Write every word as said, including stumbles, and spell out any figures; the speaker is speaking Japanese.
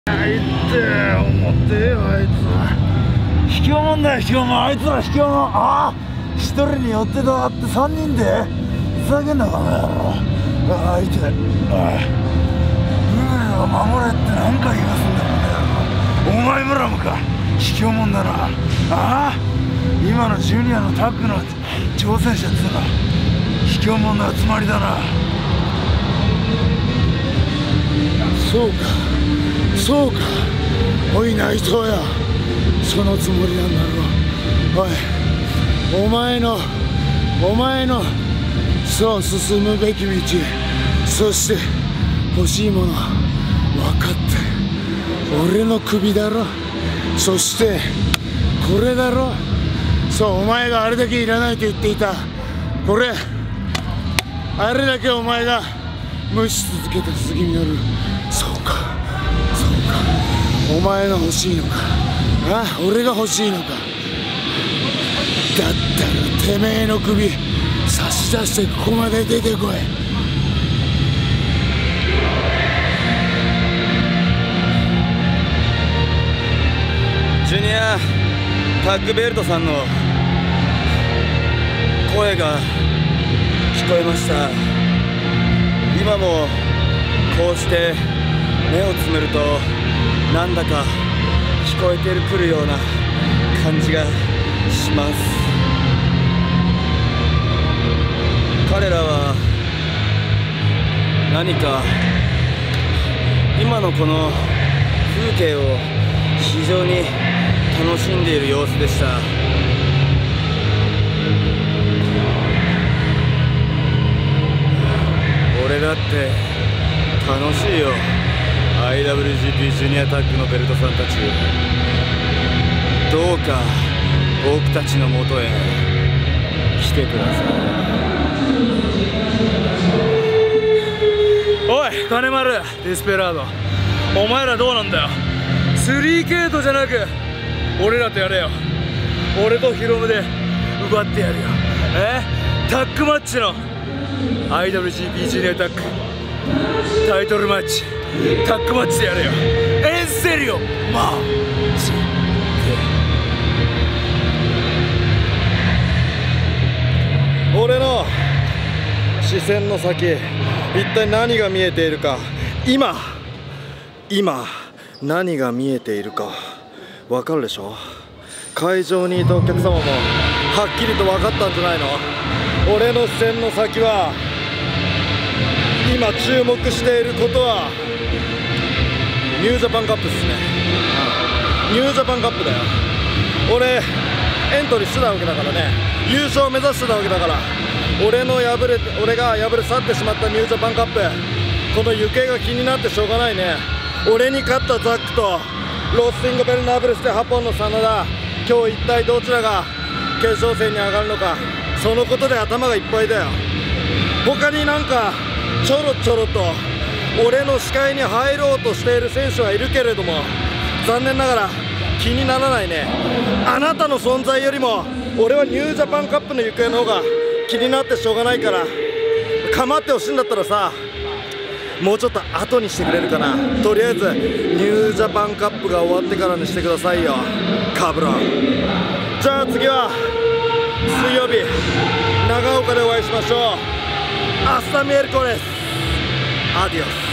あいって思ってよ、あいつ卑怯者だよ、卑怯者。あいつら卑怯者。ああ一人に寄ってたって三人でふざけんな、この野郎。ああいて、ああルールを守れって何回言わすんだ、この野郎。お前ブラムか、卑怯者だな。ああ今のジュニアのタッグの挑戦者ってのは卑怯者の集まりだな。そうかそうか、おい内藤や、そのつもりなんだろう。おいお前のお前のそう進むべき道、そして欲しいもの分かって俺の首だろ。そしてこれだろ。そう、お前があれだけいらないと言っていたこれ、あれだけお前が無視続けた杉実。そうかそうか、お前が欲しいのか。ああ俺が欲しいのか。だったらてめえの首差し出してここまで出てこい。 ジュニアタッグベルトさんの声が聞こえました。今もこうして目をつむるとなんだか聞こえてくるような感じがします。彼らは何か今のこの風景を非常に楽しんでいる様子でした。俺だって楽しいよ。 アイダブリュージーピー ジュニアタッグのベルトさんたち、どうか僕たちのもとへ来てください。 おい金丸、ディスペラード、お前らどうなんだよ。 スリーケイト じゃなく俺らとやれよ。俺とヒロムで奪ってやるよ。えタッグマッチの アイダブリュージーピー ジュニアタッグタイトルマッチ、タッグマッチでやれよ。エンセリオマジで。 俺の視線の先、一体何が見えているか。今今何が見えているか分かるでしょ。会場にいたお客様もはっきりと分かったんじゃないの。俺の視線の先は、今注目していることはニュージャパンカップですね。ニュージャパンカップだよ。俺エントリーしてたわけだからね、優勝を目指してたわけだから。俺の敗れ俺が敗れ去ってしまったニュージャパンカップ、この行方が気になってしょうがないね。俺に勝ったザックとロスティングベルナーブルスでハポンの真田、今日一体どちらが決勝戦に上がるのか、そのことで頭がいっぱいだよ。他になんかちょろちょろと俺の視界に入ろうとしている選手はいるけれども、残念ながら気にならないね。あなたの存在よりも俺はニュージャパンカップの行方の方が気になってしょうがないから、構ってほしいんだったらさ、もうちょっと後にしてくれるかな。とりあえずニュージャパンカップが終わってからにしてくださいよ、カブロン。じゃあ次は水曜日長岡でお会いしましょう。アスタミエルコレス、アディオス。